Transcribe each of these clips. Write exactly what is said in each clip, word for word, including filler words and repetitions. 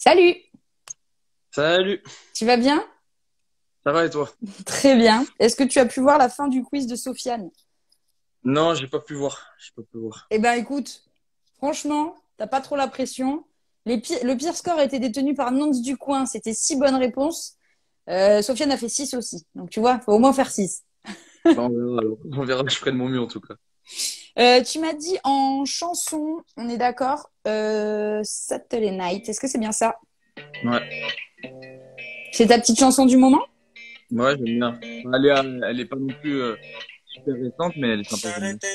Salut, Salut, tu vas bien? ça va et toi? Très bien. Est-ce que tu as pu voir la fin du quiz de Sofiane? Non, j'ai pas pu voir. J'ai pas pu voir. Eh ben écoute, franchement, t'as pas trop la pression. Les pi- le pire score a été détenu par Nance du coin. C'était six bonnes réponses. Euh, Sofiane a fait six aussi. Donc tu vois, faut au moins faire six. Bah, on verra alors. On verra que je ferai de mon mieux en tout cas. Euh, tu m'as dit en chanson, on est d'accord, euh, Saturday Night. Est-ce que c'est bien ça? Ouais, C'est ta petite chanson du moment? ouais, j'aime bien. Elle est, euh, elle est pas non plus euh, super récente, mais elle est sympa, j'aime bien.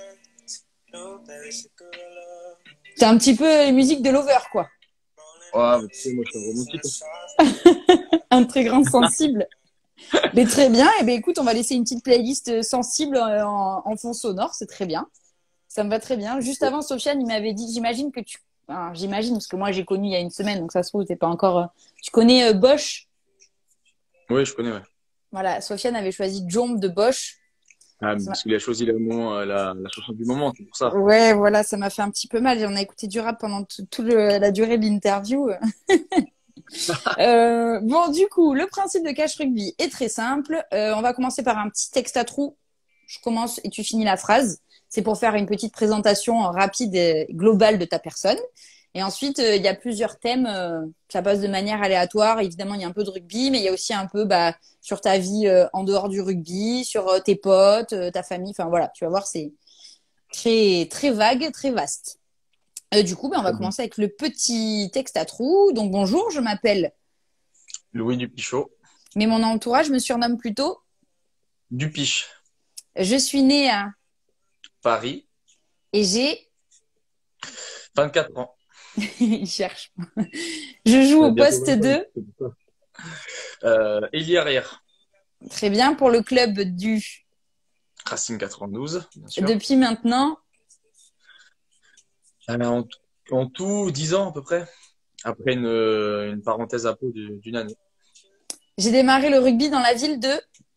C'est un petit peu musique de Lover, quoi. Ouais, mais tu sais, moi je suis un romantique, hein. Un très grand sensible. Mais très bien. Et ben écoute, on va laisser une petite playlist euh, sensible euh, en, en fond sonore. C'est très bien. Ça me va très bien. Juste avant, Sofiane, il m'avait dit, j'imagine que tu, enfin, j'imagine parce que moi j'ai connu il y a une semaine, donc ça se trouve t'es pas encore. euh, Tu connais euh, Bosch. Ouais, je connais, ouais. Voilà, Sofiane avait choisi Jomb de Bosch. Ah, mais Ça parce m'a- qu'il a choisi le moment, euh, la, la chanson du moment, c'est pour ça. Ouais, voilà, ça m'a fait un petit peu mal. On a écouté du rap pendant tout, tout le- la durée de l'interview. Euh, bon, du coup, le principe de Cash Rugby est très simple. Euh, on va commencer par un petit texte à trous. Je commence et tu finis la phrase. C'est pour faire une petite présentation rapide et globale de ta personne. Et ensuite, euh, il y a plusieurs thèmes. Euh, ça passe de manière aléatoire. Évidemment, il y a un peu de rugby, mais il y a aussi un peu bah, sur ta vie euh, en dehors du rugby, sur euh, tes potes, euh, ta famille. Enfin voilà, tu vas voir, c'est très très vague, très vaste. Euh, du coup, bah, on va Très bien. commencer avec le petit texte à trous. Donc bonjour, je m'appelle, Louis Dupichot. mais mon entourage me surnomme plutôt. Dupiche. Je suis née à Paris. et j'ai. vingt-quatre ans. Il cherche. Je joue Ouais, au bientôt poste vingt ans. de. C'est pour ça. Euh, ailier arrière. Très bien pour le club du. Racing quatre-vingt-douze, bien sûr. Depuis maintenant. Euh, en, en tout, dix ans à peu près. Après une, euh, une parenthèse à peau du- d'une année. J'ai démarré le rugby dans la ville de.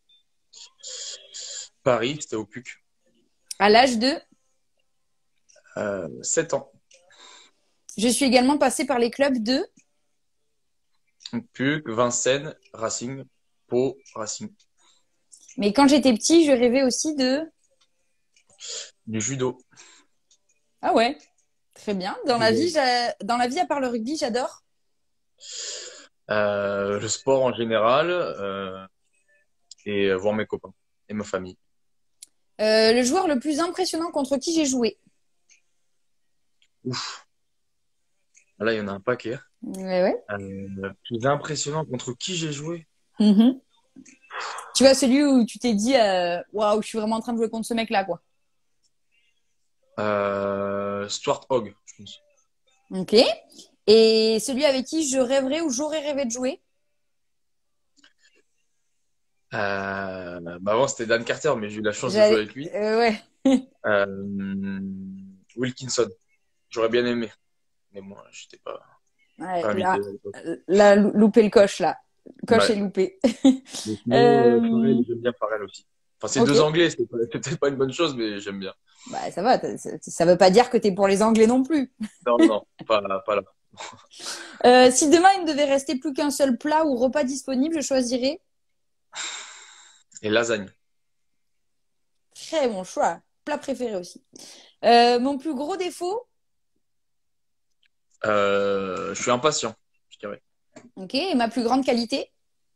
Paris, c'était au P U C. À l'âge de. Euh, sept ans. Je suis également passée par les clubs de. Donc, P U C, Vincennes, Racing, Pau, Racing. Mais quand j'étais petit, je rêvais aussi de. Du judo. Ah ouais, très bien. Dans la vie, Euh, j'a- dans la vie à part le rugby, j'adore. le sport en général euh, et voir mes copains et ma famille. Euh, le joueur le plus impressionnant contre qui j'ai joué. Ouf, là il y en a un paquet. Ouais, ouais. Euh, le plus impressionnant contre qui j'ai joué? Mhm. Tu vois, celui où tu t'es dit, euh, waouh, je suis vraiment en train de jouer contre ce mec-là, quoi. euh, Stuart Hogg, je pense. Ok. Et celui avec qui je rêverais ou j'aurais rêvé de jouer. Euh, bah avant c'était Dan Carter, mais j'ai eu la chance de jouer J'allais, avec lui. euh, ouais. Euh, Wilkinson, j'aurais bien aimé, mais moi j'étais pas, Ouais, pas invité là, à l'époque. là, loupé le coche, là. Le coche est Ouais. loupé. Mais sinon, euh, Euh, Farrell, j'aime bien Farrell aussi. Enfin, c'est ok. deux Anglais, c'est pas- c'est peut-être pas une bonne chose, mais j'aime bien. Bah, ça va. t'as- Ça, ça veut pas dire que t'es pour les Anglais non plus. Non, non, pas, pas là. Euh, si demain, il ne devait rester plus qu'un seul plat ou repas disponible, je choisirais. Et lasagne. Très bon choix. Plat préféré aussi. Euh, mon plus gros défaut. Euh, je suis impatient, je dirais. Ok. Et ma plus grande qualité.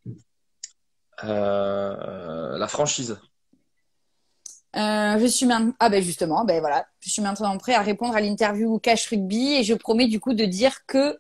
Euh, la franchise. Euh, je suis maintenant. Ah ben justement, ben voilà. Je suis maintenant prêt à répondre à l'interview Cash Rugby et je promets du coup de dire que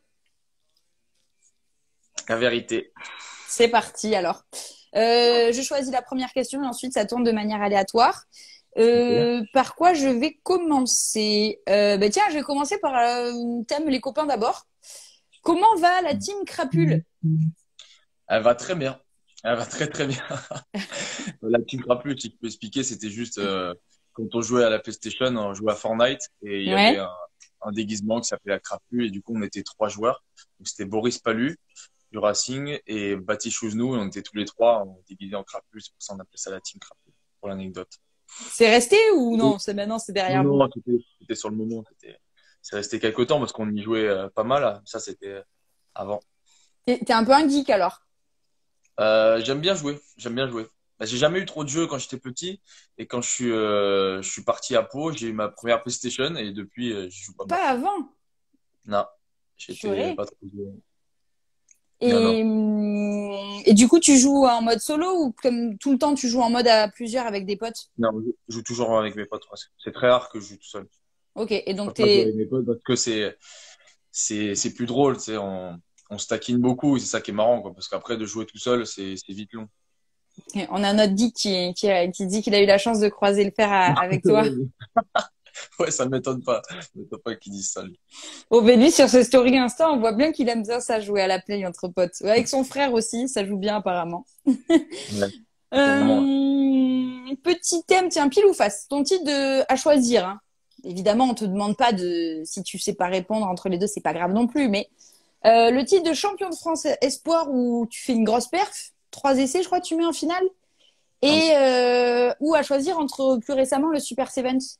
La vérité. c'est parti alors. Euh, je choisis la première question et ensuite ça tourne de manière aléatoire. Ok. Euh, par quoi je vais commencer? Euh, ben tiens, je vais commencer par euh, thème les copains d'abord. Comment va la team Crapule? Elle va très bien. Elle va très très bien. La petite plus, si tu peux expliquer, c'était juste euh, quand on jouait à la PlayStation, on jouait à Fortnite et il y avait Ouais. un, un déguisement qui s'appelait la crapule et du coup on était trois joueurs. Donc c'était Boris Palu du Racing et Baptiste Chouznou et on était tous les trois on était déguisés en crapule. C'est pour ça qu'on appelait ça la team crapule pour l'anecdote. C'est resté ou non? C'est maintenant, c'est derrière Non, vous. non, c'était c'était sur le moment. C'était c'est resté quelques temps parce qu'on y jouait euh, pas mal. Ça c'était avant. T'es, t'es un peu un geek alors. Euh, j'aime bien jouer. J'aime bien jouer. Bah, j'ai jamais eu trop de jeux quand j'étais petit. Et quand je suis, euh, je suis parti à Pau, j'ai eu ma première PlayStation et depuis, euh, je joue pas mal. Pas avant. Non, j'étais Purée. pas trop joueur. Non, non. Et, hum, et du coup, tu joues en mode solo ou comme tout le temps, tu joues en mode à plusieurs avec des potes? Non, je je joue toujours avec mes potes presque. C'est très rare que je joue tout seul. Ok, et Je donc préfère jouer t'es... avec mes potes parce que c'est, c'est, c'est plus drôle, tu sais. On, on se taquine beaucoup et c'est ça qui est marrant, quoi. Parce qu'après, de jouer tout seul, c'est, c'est vite long. On a notre geek qui, qui, qui dit qu'il a eu la chance de croiser le fer à- avec toi. Ouais, ça m'étonne pas. Ça m'étonne pas qu'ils disent ça, lui. Au ben lui, sur ce story Insta, on voit bien qu'il aime bien ça jouer à la play entre potes. Avec son frère aussi, ça joue bien apparemment. Ouais, vraiment. Euh, petit thème, tiens, pile ou face. Ton titre de, à choisir, hein. Évidemment, on te demande pas de, si tu sais pas répondre entre les deux, c'est pas grave non plus, mais euh, le titre de champion de France espoir où tu fais une grosse perf, trois essais, je crois, que tu mets en finale, Ouais, et euh, ou à choisir entre plus récemment le Super Sevens.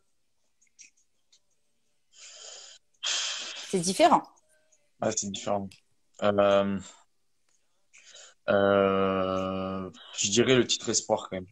C'est différent. ouais, c'est différent. Euh, euh, je dirais le titre espoir quand même.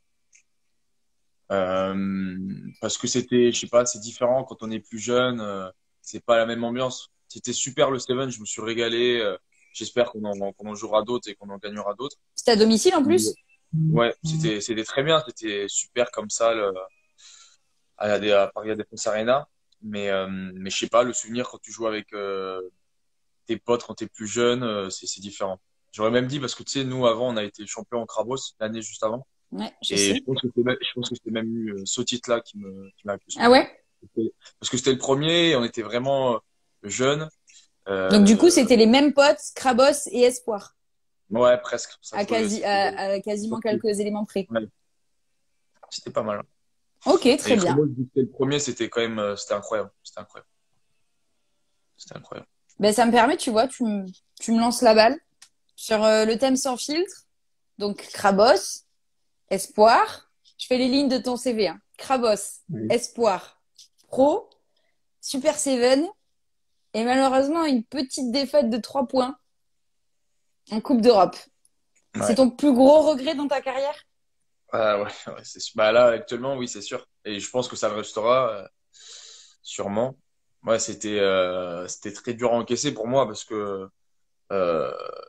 Euh, parce que c'était, je sais pas, c'est différent quand on est plus jeune. Euh, c'est pas la même ambiance. C'était super le Steven, je me suis régalé. Euh, j'espère qu'on en, qu'on en jouera d'autres et qu'on en gagnera d'autres. C'est à domicile en Mais plus? ouais, c'était, c'était très bien. C'était super comme ça le, à, des, à Paris Défense Arena. Mais, euh, mais je sais pas, le souvenir quand tu joues avec euh, tes potes quand t'es plus jeune, euh, c'est, c'est différent. J'aurais même dit parce que tu sais, nous avant, on a été champion en Crabos l'année juste avant. Ouais, je Et sais. je pense que c'est même, je pense que c'était même eu euh, ce titre-là qui me, qui m'a le plus Ah marqué. ouais? C'était- Parce que c'était le premier, et on était vraiment euh, jeunes. Donc du coup, Euh, c'était les mêmes potes, Krabos et Espoir, ouais, presque. Ça à, jouait, quasi, ça jouait. à, à quasiment quelques éléments près. Ouais, c'était pas mal. Ok, très Et bien. Chromos, vu que c'était le premier, c'était quand même, euh, c'était incroyable. C'était incroyable. C'était incroyable. Ben, ça me permet, tu vois, tu me, tu me lances la balle sur euh, le thème sans filtre. Donc, Krabos, Espoir. Je fais les lignes de ton C V. Hein. Krabos, Oui. Espoir, Pro, Super Seven. Et malheureusement, une petite défaite de trois points en Coupe d'Europe. C'est Ouais. ton plus gros regret dans ta carrière? Ah ouais, ouais, c'est sûr. Bah là, actuellement, oui, c'est sûr. Et je pense que ça le restera, euh, sûrement. Ouais, c'était, euh, c'était très dur à encaisser pour moi parce que, euh,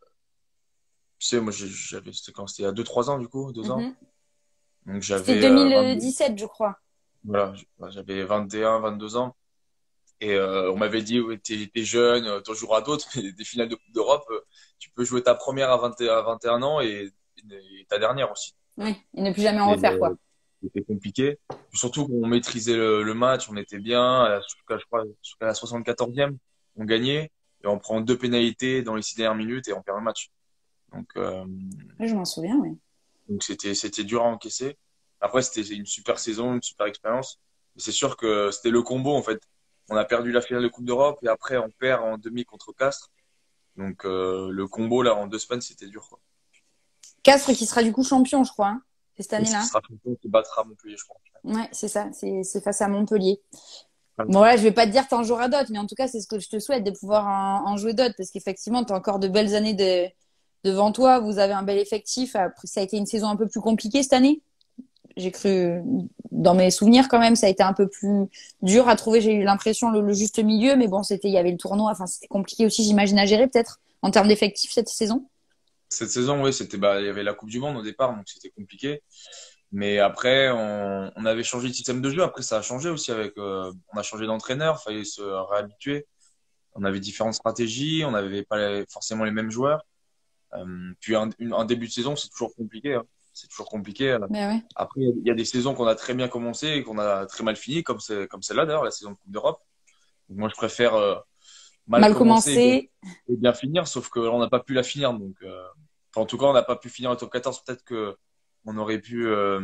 tu sais, moi, j'ai- j'avais, c'était quand c'était il y a deux trois ans, du coup, deux ans. Mhm. Donc C'était j'avais euh, vingt-deux, deux mille dix-sept, je crois. voilà, j- bah, j'avais vingt et un, vingt-deux ans. Et euh, on m'avait dit, ouais, t'es, t'es jeune, euh, t'en joueras d'autres, mais des finales de Coupe d'Europe, euh, tu peux jouer ta première à vingt et un à vingt et un ans et, et ta dernière aussi. Oui, et ne plus jamais en Et refaire, euh, quoi. c'était compliqué. Surtout qu'on maîtrisait le, le match, on était bien. À la, jusqu'à, je crois, jusqu'à la soixante-quatorzième, on gagnait. Et on prend deux pénalités dans les six dernières minutes et on perd le match. Donc, euh, Oui, je m'en souviens, oui. donc c'était, c'était dur à encaisser. Après, c'était une super saison, une super expérience. Mais c'est sûr que c'était le combo, en fait. On a perdu la finale de Coupe d'Europe et après, on perd en demi contre Castres. Donc, euh, le combo, là, en deux semaines, c'était dur, quoi. Castres qui sera du coup champion, je crois, hein, cette Et ce qui année-là. sera champion qui battra Montpellier, je crois. Ouais, c'est ça, c'est c'est face à Montpellier. Ouais. Bon, là, je vais pas te dire t'en joueras d'autres, mais en tout cas, c'est ce que je te souhaite, de pouvoir en, en jouer d'autres, parce qu'effectivement, tu as encore de belles années de, devant toi. Vous avez un bel effectif. Après, ça a été une saison un peu plus compliquée cette année. J'ai cru, dans mes souvenirs quand même, ça a été un peu plus dur à trouver. J'ai eu l'impression le, le juste milieu, mais bon, c'était, il y avait le tournoi. Enfin, c'était compliqué aussi, j'imagine, à gérer peut-être en termes d'effectifs cette saison. Cette saison, oui, c'était, bah, il y avait la Coupe du Monde au départ, donc c'était compliqué. Mais après, on, on avait changé de système de jeu. Après, ça a changé aussi avec, euh, on a changé d'entraîneur, fallait se réhabituer. On avait différentes stratégies, on n'avait pas les- forcément les mêmes joueurs. Euh, puis un, une- un début de saison, c'est toujours compliqué, hein. C'est toujours compliqué. euh. Mais ouais. Après, il y a il y a des saisons qu'on a très bien commencé et qu'on a très mal fini, comme c'est, comme celle-là d'ailleurs, la saison de Coupe d'Europe. Donc, moi, je préfère euh, mal Mal commencer et bien, commencé. et bien finir, sauf que là, on n'a pas pu la finir. Donc, euh, enfin, en tout cas, on n'a pas pu finir le top quatorze. Peut-être que on aurait pu, euh,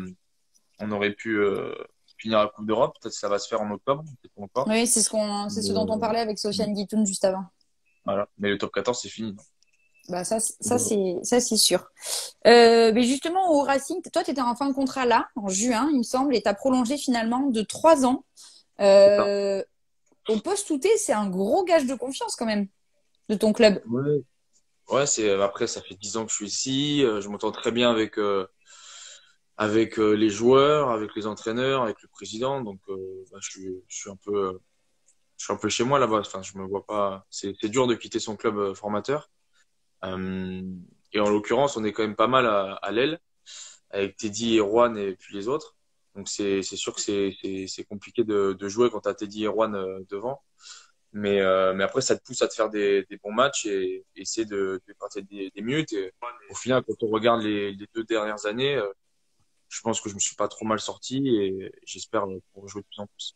on aurait pu euh, finir la Coupe d'Europe. Peut-être que ça va se faire en octobre, peut-être pas encore. Oui, c'est ce qu'on, c'est ce Mais, dont on euh, parlait avec Sofiane Guitoun juste avant. voilà. Mais le top quatorze, c'est fini. Bah ça, c'est- ça Voilà. c'est, ça c'est sûr. Euh, mais justement au Racing, toi tu étais en fin de contrat là, en juin, il me semble, et t'as prolongé finalement de trois ans. C'est ça. Euh, au poste où t'es, c'est un gros gage de confiance quand même. de ton club? Ouais, ouais, c'est après ça fait dix ans que je suis ici. euh, Je m'entends très bien avec euh, avec euh, les joueurs, avec les entraîneurs, avec le président. Donc euh, bah, je suis je suis un peu euh, je suis un peu chez moi là-bas. Enfin, je me vois pas. C'est c'est dur de quitter son club euh, formateur. Euh, et en l'occurrence, on est quand même pas mal à, à l'aile avec Teddy et Juan et puis les autres. Donc c'est c'est sûr que c'est c'est c'est compliqué de de jouer quand t'as Teddy et Juan euh, devant. Mais, euh, mais après, ça te pousse à te faire des, des bons matchs et, et essayer de, de passer des, des minutes. Et au final, quand on regarde les, les deux dernières années, euh, je pense que je me suis pas trop mal sorti et j'espère euh, pour jouer de plus en plus.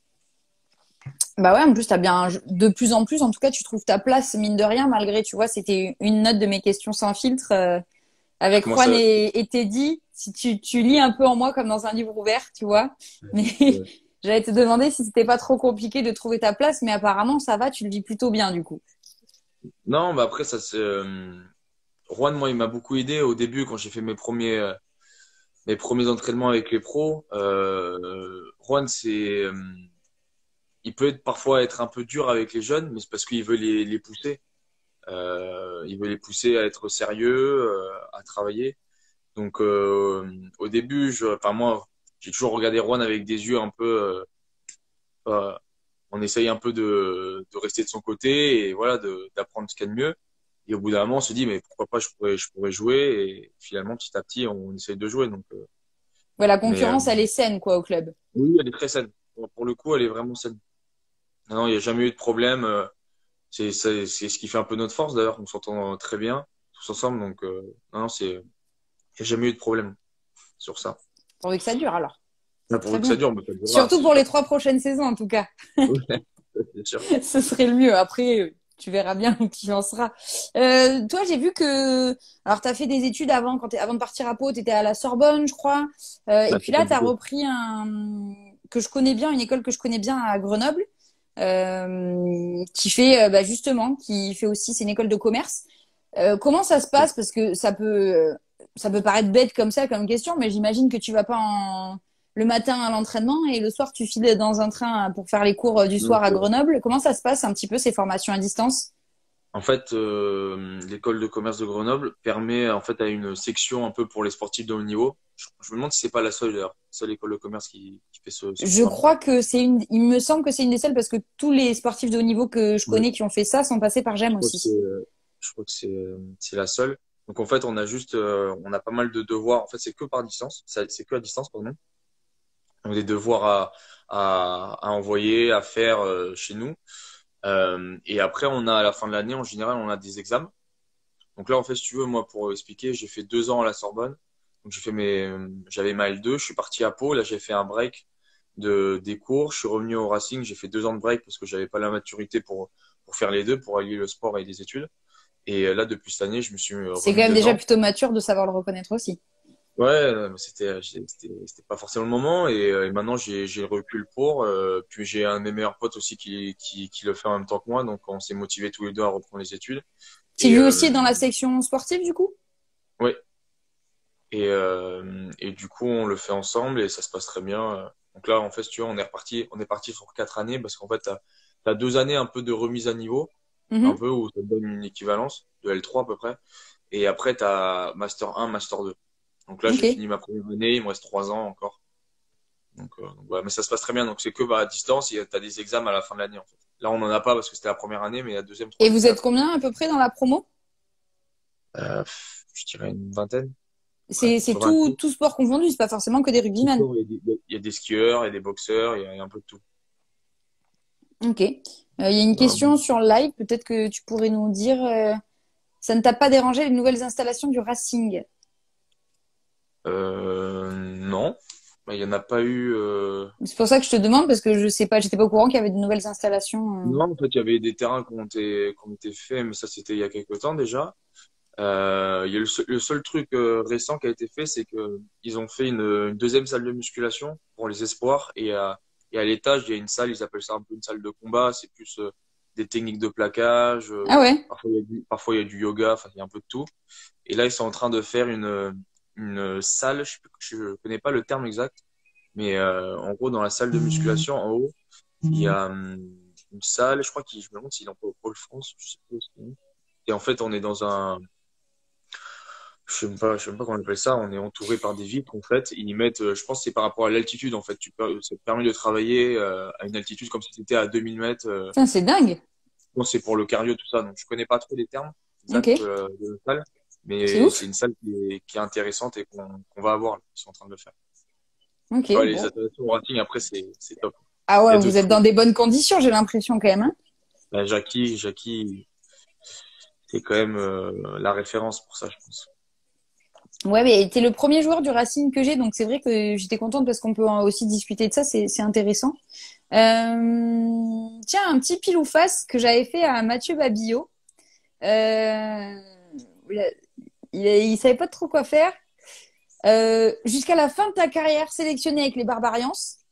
Bah ouais, en plus, t'as bien, de plus en plus, en tout cas, tu trouves ta place, mine de rien, malgré, tu vois, c'était une note de mes questions sans filtre, euh, Je avec commence Juan à... et, et Teddy. Si tu, tu lis un peu en moi comme dans un livre ouvert, tu vois. Mais Ouais. j'allais te demander si c'était pas trop compliqué de trouver ta place, mais apparemment, ça va, tu le vis plutôt bien, du coup. Non, bah après, ça c'est... Euh... Juan, moi, il m'a beaucoup aidé au début quand j'ai fait mes premiers, euh, mes premiers entraînements avec les pros. Euh... Juan, c'est... euh, il peut être parfois être un peu dur avec les jeunes, mais c'est parce qu'il veut les, les pousser. Euh, il veut les pousser à être sérieux, euh, à travailler. Donc euh, au début, je, enfin moi, j'ai toujours regardé Juan avec des yeux un peu, euh, euh, on essaye un peu de, de rester de son côté et voilà, de, d'apprendre ce qu'il y a de mieux. Et au bout d'un moment, on se dit mais pourquoi pas, je pourrais, je pourrais jouer. Et finalement, petit à petit, on essaye de jouer. Donc, euh, Ouais, la mais euh, concurrence, elle est saine, quoi, au club. oui, elle est très saine. Pour pour le coup, elle est vraiment saine. Non, non, il n'y a jamais eu de problème. euh, C'est, c'est, c'est ce qui fait un peu notre force d'ailleurs. On s'entend très bien tous ensemble. Donc, euh, non, non, c'est, il n'y a jamais eu de problème sur ça. Pourvu que ça dure, alors. Là, C'est très pourvu que ça bien. dure, mais ça durera, Surtout c'est pour sûr. les trois prochaines saisons, en tout cas. Ouais, c'est sûr. Ce serait le mieux. Après, tu verras bien où tu en seras. Euh, toi, j'ai vu que, alors, tu as fait des études avant, quand t'es- avant de partir à Pau, tu étais à la Sorbonne, je crois. Euh, et Bah, puis c'est là, tu as compliqué. repris un, que je connais bien, une école que je connais bien à Grenoble, euh, qui fait, euh, bah, justement, qui fait aussi, c'est une école de commerce. Euh, comment ça se passe? Parce que ça peut, ça peut paraître bête comme ça, comme question, mais j'imagine que tu vas pas en, le matin à l'entraînement et le soir tu files dans un train pour faire les cours du Donc, soir à euh, Grenoble. Comment ça se passe un petit peu ces formations à distance? en fait, euh, l'école de commerce de Grenoble permet en fait à une section un peu pour les sportifs de haut niveau. Je, je me demande si c'est pas la seule d'ailleurs, seule école de commerce qui, qui fait ce, ce Je programme. crois que c'est une, il me semble que c'est une des seules parce que tous les sportifs de haut niveau que je Ouais. connais qui ont fait ça sont passés par Je GEM crois que c'est, aussi. euh, je crois que c'est, euh, c'est la seule. Donc en fait, on a juste, euh, on a pas mal de devoirs. En fait, c'est que par distance. Ça- C'est que à distance, pardon. On a des devoirs à, à, à envoyer, à faire euh, chez nous. Euh, et après, on a à la fin de l'année, en général, on a des examens. Donc là, en fait, si tu veux, moi, pour expliquer, j'ai fait deux ans à la Sorbonne. Donc j'ai fait mes, j'avais ma L deux, je suis parti à Pau. Là, j'ai fait un break de des cours. Je suis revenu au Racing. J'ai fait deux ans de break parce que j'avais pas la maturité pour pour faire les deux, pour allier le sport et les études. Et là, depuis cette année, je me suis C'est quand remis même déjà dedans. plutôt mature de savoir le reconnaître aussi. Ouais, euh, mais c'était j'ai- c'était c'était pas forcément le moment. Et, euh, et maintenant, j'ai j'ai le recul pour. Euh, puis j'ai un de mes meilleurs potes aussi qui qui qui le fait en même temps que moi. Donc on s'est motivés tous les deux à reprendre les études. Tu Et lui euh, aussi est dans la section sportive du coup? ouais. Et, euh, et du coup, on le fait ensemble et ça se passe très bien. Donc là, en fait, si tu vois, on est reparti, on est parti sur quatre années parce qu'en fait, t'as, t'as deux années un peu de remise à niveau, un Mhm. peu où ça te donne une équivalence de L trois à peu près. Et après, t'as Master un, Master deux. Donc là, j'ai Ok. fini ma première année, il me reste trois ans encore. Donc, euh, donc voilà, mais ça se passe très bien. Donc c'est que bah, à distance et t'as des examens à la fin de l'année en fait. Là, on n'en a pas parce que c'était la première année, mais la deuxième, Et troisième, vous êtes quatrième. combien à peu près dans la promo? Euh, pff, je dirais une vingtaine. Ouais, C'est c'est sur vingt. tout tout sport confondu, c'est pas forcément que des rugbymen. Il y a des, il y a des skieurs, il y a des boxeurs, il y a, il y a un peu de tout. Ok. Euh, Il y a une Voilà. question sur le live, peut-être que tu pourrais nous dire, euh, ça ne t'a pas dérangé les nouvelles installations du Racing? Euh, non, bah, il y en a pas eu. Euh... C'est pour ça que je te demande, parce que je sais pas, j'étais pas au courant qu'il y avait de nouvelles installations. euh. Non, en fait, il y avait des terrains qui ont été, qui ont été faits, mais ça, c'était il y a quelques temps déjà. Euh, il y a le, seul, le seul truc euh, récent qui a été fait, c'est que ils ont fait une, une deuxième salle de musculation pour les espoirs et à, et à l'étage, il y a une salle, ils appellent ça un peu une salle de combat. C'est plus euh, des techniques de plaquage. Ah euh, ouais? parfois, il y a du, parfois, il y a du yoga. Enfin, il y a un peu de tout. Et là, ils sont en train de faire une, une salle. Je, je connais pas le terme exact. Mais euh, en gros, dans la salle de musculation, en haut, il y a hum, une salle, je crois qu'il, je me demande s'il emploie au Pôle France, je sais pas où c'est. Et en fait, on est dans un, je sais même pas, je sais même pas comment on appelle ça. On est entouré par des vitres, en fait. Ils mettent, euh, je pense, que c'est par rapport à l'altitude, en fait. Tu peux, ça te permet de travailler euh, à une altitude comme si tu étais à deux mille mètres. Euh, Putain, c'est dingue. bon, c'est pour le cardio, tout ça. Donc, je connais pas trop les termes Ok, exacts euh, de la salle, c'est mais c'est ouf. une salle qui est, qui est intéressante et qu'on qu'on va avoir. Là. Ils sont en train de le faire. Ok, Ouais, les bon. installations au Racing, après, c'est c'est top. Ah Il y ouais, a de vous êtes tout. dans des bonnes conditions, j'ai l'impression quand même, hein. Bah, Jackie, Jackie, c'est quand même euh, la référence pour ça, je pense. Ouais, mais t'es le premier joueur du Racing que j'ai, donc c'est vrai que j'étais contente parce qu'on peut aussi discuter de ça, c'est c'est intéressant. Euh, Tiens, un petit pile ou face que j'avais fait à Mathieu Babillot. Euh, il, a- il, a- il savait pas trop quoi faire. Euh, jusqu'à la fin de ta carrière sélectionné avec les Barbarians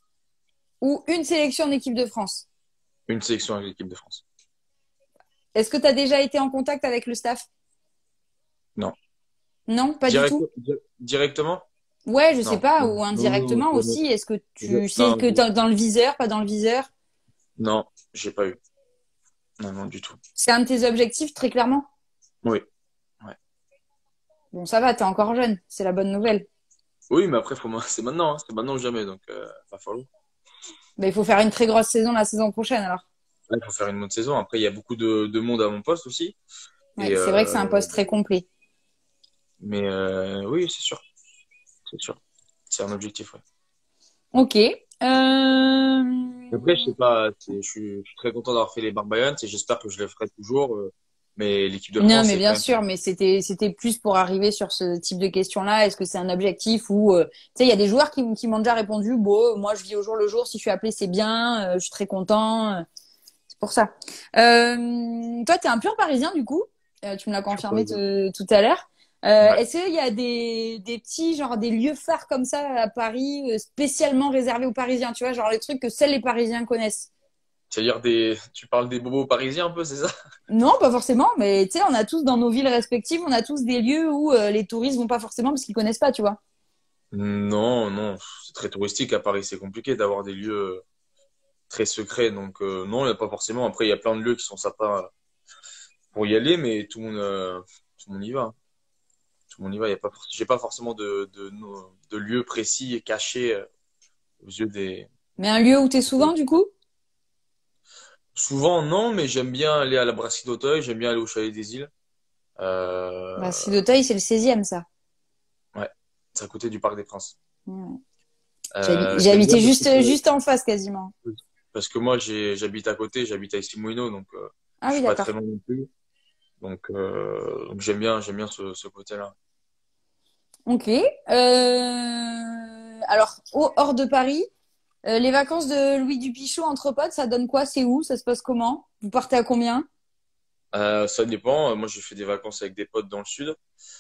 ou une sélection en équipe de France. Une sélection avec l'équipe de France. Est-ce que tu as déjà été en contact avec le staff? Non. Non, pas du Direct, tout. di- directement? Ouais, je sais Non. pas, Non, ou non, non, indirectement non, non, aussi. Est-ce que tu je- sais non, que je- t'es dans le viseur, pas dans le viseur? non, j'ai pas eu. Non, non, du tout. C'est un de tes objectifs, très clairement. Oui. Ouais. Bon, ça va, t'es encore jeune, c'est la bonne nouvelle. Oui, mais après, faut, ma- c'est maintenant, hein, c'est maintenant ou jamais, donc euh, va falloir. Mais il faut faire une très grosse saison la saison prochaine, alors. Ouais, il faut faire une bonne saison. Après, il y a beaucoup de, de monde à mon poste aussi. Ouais, Et c'est vrai que c'est un euh, poste très complet. mais euh, oui, c'est sûr, c'est sûr. C'est un objectif, ouais. Ok. Euh... Après, je sais pas, c'est- je suis, je suis très content d'avoir fait les Barbarians et j'espère que je les ferai toujours. euh, mais l'équipe de Non, France, mais c'est quand bien même. sûr, mais c'était c'était plus pour arriver sur ce type de questions-là. Est-ce que c'est un objectif ou euh, tu sais, il y a des joueurs qui, qui m'ont déjà répondu, bon, moi je vis au jour le jour. Si je suis appelé, c'est bien. Euh, je suis très content. euh, c'est pour ça. Euh, toi, t'es un pur Parisien du coup. Euh, tu me l'as Je suis confirmé pas- te- tout à l'heure. Euh, Ouais. est-ce qu'il y a des des petits genre des lieux phares comme ça à Paris, euh, spécialement réservés aux Parisiens, tu vois, genre les trucs que seuls les Parisiens connaissent? C'est-à-dire des, tu parles des bobos parisiens un peu, c'est ça? Non, pas forcément, mais tu sais, on a tous dans nos villes respectives, on a tous des lieux où euh, les touristes vont pas forcément parce qu'ils connaissent pas, tu vois. Non, non, c'est très touristique à Paris. C'est compliqué d'avoir des lieux euh, très secrets. Donc euh, non, il n'y a pas forcément. Après, il y a plein de lieux qui sont sympas pour y aller, mais tout le monde, euh, tout le monde y va. Hein. Tout le monde y va. Il y a pas, for- j'ai pas forcément de, de, no- de lieux précis et cachés euh, aux yeux des. Mais un lieu où t'es souvent, du coup? Souvent, non, mais j'aime bien aller à la Brasserie d'Auteuil. J'aime bien aller au Chalet des Îles. Bah, Euh, D'Auteuil, c'est le seizième, ça. ouais, c'est à côté du Parc des Princes. Ouais. J'habi- Euh, J'ai j'aime bien habité parce que juste, juste en face, quasiment. parce que moi, j'ai, j'habite à côté. J'habite à Issy-Moulineaux, donc euh, Ah je oui, suis pas très d'accord. loin non plus. Donc, euh, donc j'aime bien, j'aime bien ce, ce côté-là. Ok. Euh... Alors, au- hors de Paris, euh, les vacances de Louis Dupichot entre potes, ça donne quoi? C'est où? Ça se passe comment? Vous partez à combien? Euh, ça dépend. Moi, j'ai fait des vacances avec des potes dans le sud.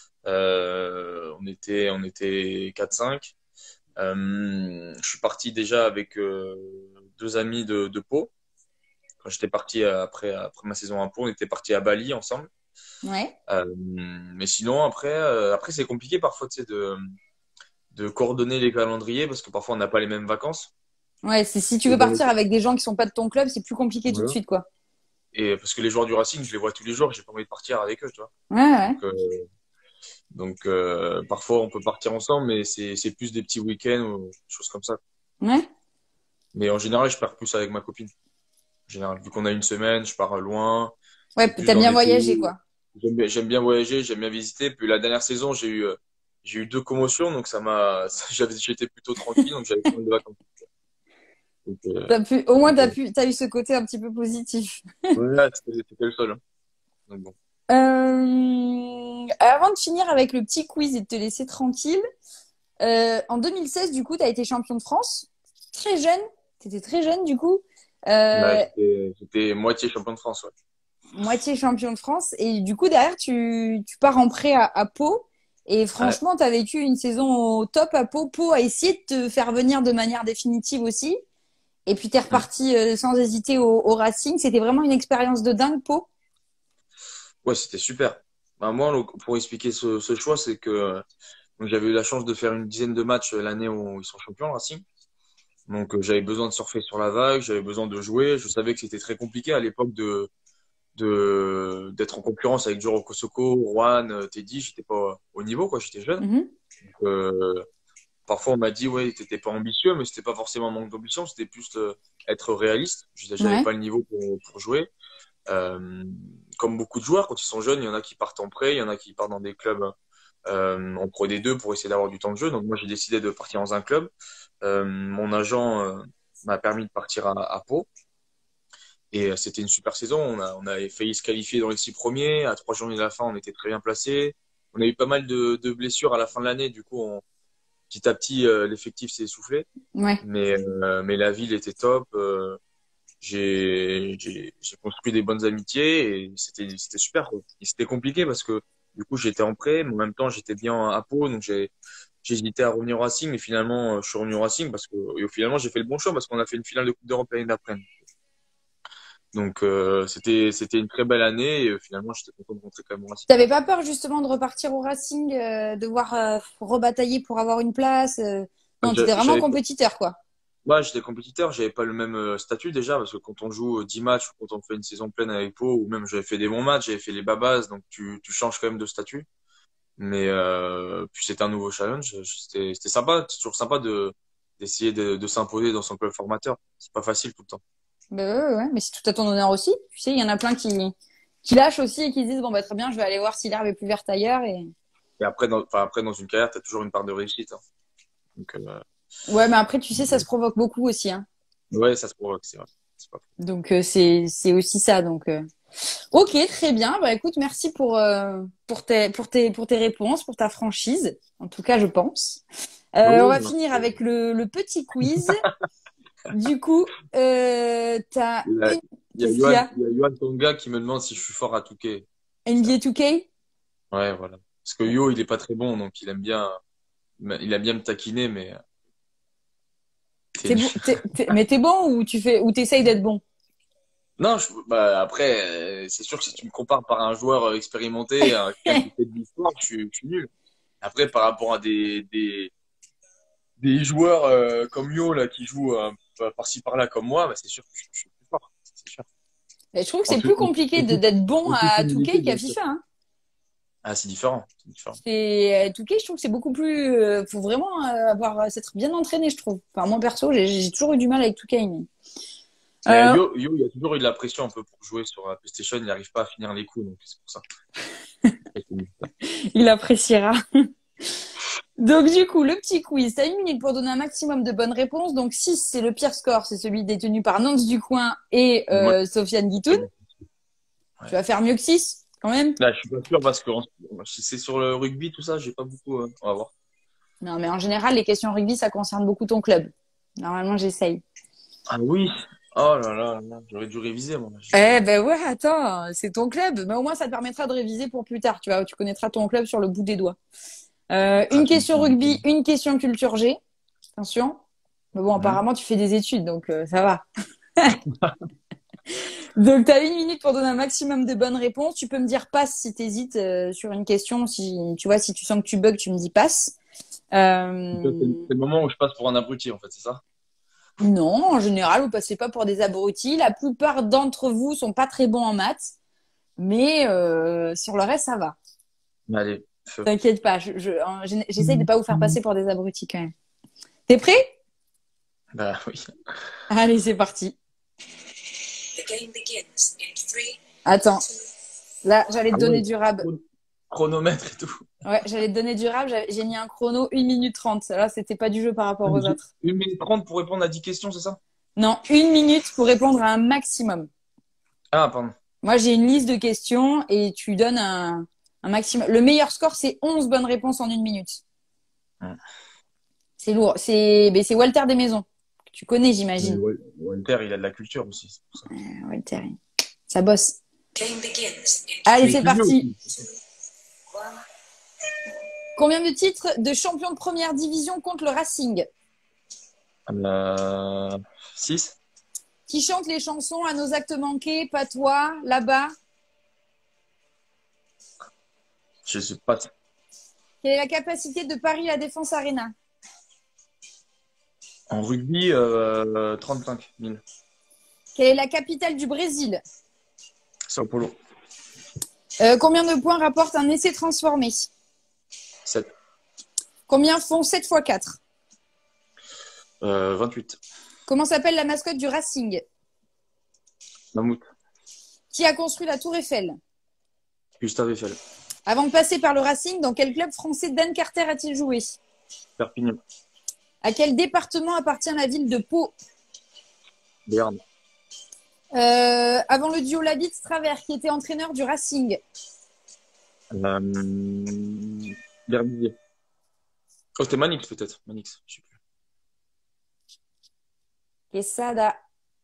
Euh, on était, on était quatre cinq. Euh, je suis parti déjà avec euh, deux amis de, de Pau. Quand j'étais parti après, après ma saison à Pau, on était parti à Bali ensemble. Ouais. Euh, mais sinon, après, euh, après c'est compliqué parfois, tu sais, de, de coordonner les calendriers parce que parfois on n'a pas les mêmes vacances. Ouais, c'est si tu Et veux dans les- partir avec des gens qui sont pas de ton club, c'est plus compliqué tout de Voilà. suite, quoi. Et parce que les joueurs du Racing, je les vois tous les jours, j'ai pas envie de partir avec eux, tu vois. Ouais, ouais. Donc, euh, donc euh, parfois on peut partir ensemble, mais c'est c'est plus des petits week-ends ou des choses comme ça. Ouais. Mais en général, je pars plus avec ma copine. En général, vu qu'on a une semaine, je pars loin. Ouais, C'est plus t'aimes dans bien des voyager, pays. quoi. J'aime bien, j'aime bien voyager, j'aime bien visiter. Puis la dernière saison, j'ai eu, euh, j'ai eu deux commotions, donc ça m'a, j'avais, j'étais plutôt tranquille, donc j'avais pas mal de vacances. Donc, euh, T'as pu, au moins, donc, t'as euh, pu, t'as eu ce côté un petit peu positif. ouais, c'était c'était le seul. Hein. Donc bon. Euh, avant de finir avec le petit quiz et de te laisser tranquille, euh, en deux mille seize, du coup, tu as été champion de France. Très jeune. Tu étais très jeune, du coup. Là, Euh, j'étais, j'étais moitié champion de France, ouais. moitié champion de France. Et du coup, derrière, tu, tu pars en prêt à, à Pau. Et Ouais. franchement, tu as vécu une saison au top à Pau. Pau a essayé de te faire venir de manière définitive aussi. Et puis, tu es Mm. reparti euh, sans hésiter au, au Racing. C'était vraiment une expérience de dingue, Pau. Ouais, c'était super. Bah, moi, le- pour expliquer ce, ce choix, c'est que donc, j'avais eu la chance de faire une dizaine de matchs l'année où ils sont champions, le Racing. Donc, euh, j'avais besoin de surfer sur la vague, j'avais besoin de jouer. Je savais que c'était très compliqué à l'époque de, de d'être en concurrence avec Juro Kosoko, Juan, euh, Teddy. J'étais pas au niveau, quoi. J'étais jeune. Mhm. Donc, euh, parfois, on m'a dit, ouais, t'étais pas ambitieux, mais c'était pas forcément un manque d'ambition, c'était plus euh, être réaliste. Je- J'avais Ouais. pas le niveau pour, pour jouer. Euh, Comme beaucoup de joueurs, quand ils sont jeunes, il y en a qui partent en prêt, il y en a qui partent dans des clubs euh, en Pro D deux pour essayer d'avoir du temps de jeu. Donc moi, j'ai décidé de partir dans un club. Euh, mon agent euh, m'a permis de partir à, à Pau. Et euh, c'était une super saison. On a, on avait failli se qualifier dans les six premiers. À trois journées de la fin, on était très bien placés. On a eu pas mal de, de blessures à la fin de l'année. Du coup, on, petit à petit, euh, l'effectif s'est essoufflé. Ouais. Mais, euh, mais la ville était top. Euh, j'ai, j'ai, j'ai construit des bonnes amitiés et c'était, c'était super, quoi. Et c'était compliqué parce que du coup, j'étais en prêt, mais en même temps, j'étais bien à Pau. Donc, j'ai, j'ai hésité à revenir au Racing. Mais finalement, euh, je suis revenu au Racing parce que, et finalement, j'ai fait le bon choix parce qu'on a fait une finale de Coupe d'Europe l'année d'après. Donc, euh, c'était, c'était une très belle année et euh, finalement, j'étais content de rentrer quand même au Racing. T'avais pas peur justement de repartir au Racing, euh, devoir euh, rebatailler pour avoir une place euh... Non, J'a- t'étais vraiment J'avais compétiteur, quoi. Moi, j'étais compétiteur, j'avais pas le même euh, statut déjà, parce que quand on joue euh, dix matchs ou quand on fait une saison pleine avec Pau, ou même j'avais fait des bons matchs, j'avais fait les babas, donc tu, tu changes quand même de statut. Mais euh, puis c'était un nouveau challenge, c'était c'était sympa, c'est toujours sympa de d'essayer de, de s'imposer dans son club formateur. C'est pas facile tout le temps. Bah ouais, ouais, ouais. Mais c'est tout à ton honneur aussi. Tu sais, il y en a plein qui, qui lâchent aussi et qui se disent, bon, bah, très bien, je vais aller voir si l'herbe est plus verte ailleurs. Et... Et après, dans, enfin, après dans une carrière, t'as toujours une part de réussite, hein. Donc euh, Ouais, mais après, tu sais, ça se provoque beaucoup aussi, hein. ouais, ça se provoque, c'est vrai. C'est pas faux. Donc, euh, c'est, c'est aussi ça. Donc, euh... ok, très bien. Bah, écoute, merci pour, euh, pour tes, pour tes, pour tes réponses, pour ta franchise. En tout cas, je pense. Euh, on Oui, va non. finir avec le, le petit quiz. Du coup, euh, t'as Il y a, une, il y a qu'est-ce qu'il y Yohan, a? il y a Yohan Tonga qui me demande si je suis fort à Touquet. N B A two K? Ouais, voilà. Parce que Yo, il est pas très bon, donc il aime bien, il aime bien me taquiner, mais c'est T'es nul. bon, t'es, t'es- mais t'es bon ou tu fais, ou t'essayes d'être bon? Non, je, bah après, euh, c'est sûr que si tu me compares par un joueur euh, expérimenté, un quelqu'un qui fait de l'histoire, je, suis- je suis nul. Après, par rapport à des des des joueurs euh, comme Yo là qui jouent euh, par-ci par-là comme moi, bah, c'est sûr que je, je suis plus fort, c'est sûr. Mais je trouve que En c'est tout, plus en, compliqué en de, toute d'être bon en toute à two K humilité, qu'à bien sûr. FIFA, hein. Ah, c'est différent, c'est différent. C'est, euh, two K, je trouve que c'est beaucoup plus, euh, faut vraiment euh, avoir, s'être bien entraîné, je trouve. Enfin, moi, perso, j'ai, j'ai toujours eu du mal avec two K, mais... Mais Euh, Yo, Yo, il a toujours eu de la pression un peu pour jouer sur la PlayStation, il n'arrive pas à finir les coups, donc c'est pour ça. il appréciera. Donc, du coup, le petit quiz. T'as une minute pour donner un maximum de bonnes réponses. Donc, six, c'est le pire score. C'est celui détenu par Nance Ducoing et Moi, euh, Sofiane Guitoun. ouais. Tu vas faire mieux que six, quand même. Là, je suis pas sûr parce que en- si c'est sur le rugby, tout ça, j'ai pas beaucoup. euh, On va voir. Non, mais en général, les questions rugby, ça concerne beaucoup ton club. Normalement, j'essaye. Ah oui. Oh là là, là, j'aurais dû réviser, moi. J'ai Eh pas. ben ouais, attends, c'est ton club. Mais au moins, ça te permettra de réviser pour plus tard. Tu vois, tu connaîtras ton club sur le bout des doigts. Euh, Ah, une tu me question rugby, dis- une question culture G. Attention. Mais bon, Mhm. apparemment, tu fais des études, donc euh, ça va. Donc, tu as une minute pour donner un maximum de bonnes réponses. Tu peux me dire passe si tu hésites sur une question. Si tu vois, si tu sens que tu bugs, tu me dis passe. Donc, là, C'est le Euh, c'est le moment où je passe pour un abruti, en fait, c'est ça? non, en général, vous passez pas pour des abrutis. La plupart d'entre vous sont pas très bons en maths, mais euh, sur le reste, ça va. Allez, feu. T'inquiète pas, je, je, hein, j'en- j'essaye de pas vous faire passer pour des abrutis quand même. T'es prêt? Bah oui. Allez, c'est parti. The game begins in three, Attends, là, j'allais te Ah donner ouais. du rab. Chron- Chronomètre et tout. Ouais, j'allais te donner du rab. j'avais- J'ai mis un chrono une minute trente. Là, c'était pas du jeu par Ah, rapport mais aux j'ai autres. une minute trente pour répondre à dix questions, c'est ça? Non, une minute pour répondre à un maximum. Ah, pardon. Moi, j'ai une liste de questions et tu donnes un, un maximum. Le meilleur score, c'est onze bonnes réponses en une minute. Hum. C'est lourd. C'est, ben, c'est Walter Desmaisons. Que tu connais, Mais j'imagine. ouais, Walter, il a de la culture aussi, c'est pour ça. Euh, Walter, ça bosse. game begins in Allez, Mais c'est il est parti. aussi. one. Combien de titres de champion de première division contre le Racing? Euh, six. Qui chante les chansons à nos actes manqués, patois, là-bas? Je sais pas. Quelle est la capacité de Paris La Défense Arena? En rugby, euh, trente-cinq mille. Quelle est la capitale du Brésil? Sao Paulo. Euh, combien de points rapporte un essai transformé? sept. Combien font sept fois quatre? Euh, vingt-huit. Comment s'appelle la mascotte du Racing? Mammouth. Qui a construit la Tour Eiffel? Gustave Eiffel. Avant de passer par le Racing, dans quel club français Dan Carter a-t-il joué? Perpignan. À quel département appartient la ville de Pau? Béarn. Euh, avant le duo Labitte-Travers, qui était entraîneur du Racing? Euh... Berbizier. Oh, c'était Manix peut-être. Manix, je sais plus. Quesada.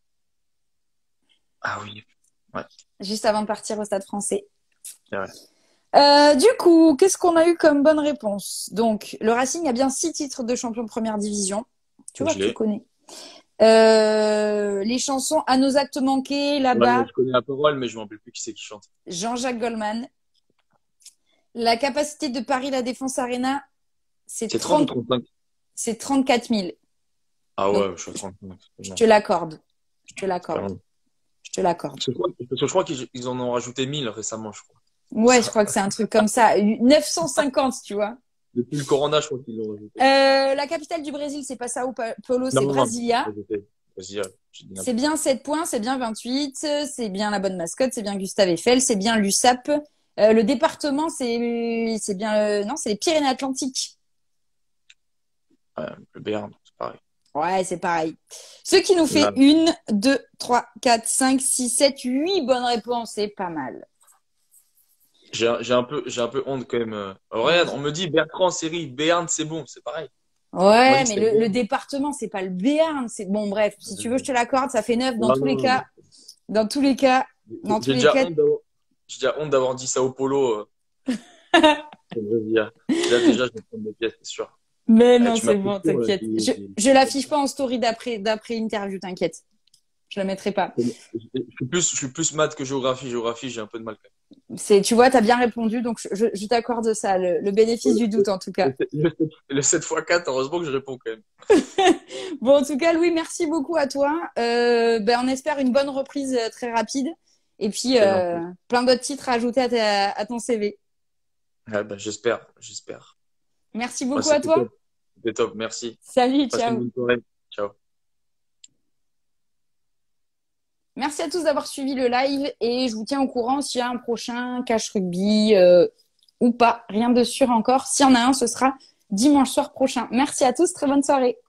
Ah oui. Ouais. Juste avant de partir au Stade Français. C'est vrai. Euh, du coup, qu'est-ce qu'on a eu comme bonne réponse? Donc, le Racing a bien six titres de champion de première division. Tu vois Je que tu l'ai. connais. Euh, les chansons À nos actes manqués, Ouais, là-bas, je connais la parole, mais je me rappelle plus qui c'est qui chante. Jean-Jacques Goldman. La capacité de Paris La Défense Arena, c'est C'est trente ou trente, trente-cinq? c'est trente-quatre mille. Ah ouais, Donc, je suis à trente-cinq. je te l'accorde. Je te C'est pas l'accorde. mal. Je te l'accorde. Parce que je crois, parce que je crois qu'ils ils en ont rajouté mille récemment, je crois. Ouais, je crois que c'est un truc comme ça. neuf cent cinquante, tu vois. Depuis le Corona, je crois qu'ils l'ont rajouté. Euh, la capitale du Brésil, c'est pas Sao Pa- Paulo, c'est Non, non, non. Brasilia. Rajouté. Vas-y, euh, j'ai dit C'est n'importe bien sept points, c'est bien vingt-huit, c'est bien la bonne mascotte, c'est bien Gustave Eiffel, c'est bien l'U S A P. Euh, le département, c'est c'est bien euh, non, c'est les Pyrénées-Atlantiques. quoi. Ouais, le Béarn, c'est pareil. Ouais, c'est pareil. Ce qui nous fait Là. une, deux, trois, quatre, cinq, six, sept, huit bonnes réponses. C'est pas mal. J'ai j'ai un peu, j'ai un peu honte quand même. euh. Alors, regarde, on me dit Bertrand en série, Béarn, c'est bon, c'est pareil. On m'a Ouais, dit mais que c'était le, le Béarn. département, c'est pas le Béarn. C'est bon, bref. Si tu veux, je te l'accorde. Ça fait neuf dans Non, tous non, les non, cas. Dans tous les cas, dans J'ai tous les déjà cas. honte d'avoir, j'ai déjà honte d'avoir dit Sao Paulo. Euh, au Brésil. Là, déjà, je vais prendre des pièces, c'est sûr. Mais Euh, non, tu m'as c'est fait bon, peur, là, t'inquiète. qui- Je, qui- je l'affiche pas en story d'après d'après interview, t'inquiète. Je la mettrai pas. Je je suis plus, je suis plus maths que géographie. Géographie, j'ai un peu de mal quand C'est, tu vois, t'as bien répondu, donc je, je, je t'accorde ça, le, le bénéfice du même. doute en tout cas. Le, le, le sept fois quatre, heureusement que je réponds quand même. Bon, en tout cas, Louis, merci beaucoup à toi. Euh, ben, on espère une bonne reprise euh, très rapide. Et puis, C'est euh, gentil. plein d'autres titres à ajouter à, ta- à ton C V. Ouais, bah, j'espère, j'espère. Merci Ouais, beaucoup à c'était toi. top. C'était top, merci. Salut, Passe une ciao. bonne soirée. Ciao. Merci à tous d'avoir suivi le live et je vous tiens au courant s'il y a un prochain cash rugby euh, ou pas. Rien de sûr encore. S'il y en a un, ce sera dimanche soir prochain. Merci à tous. Très bonne soirée.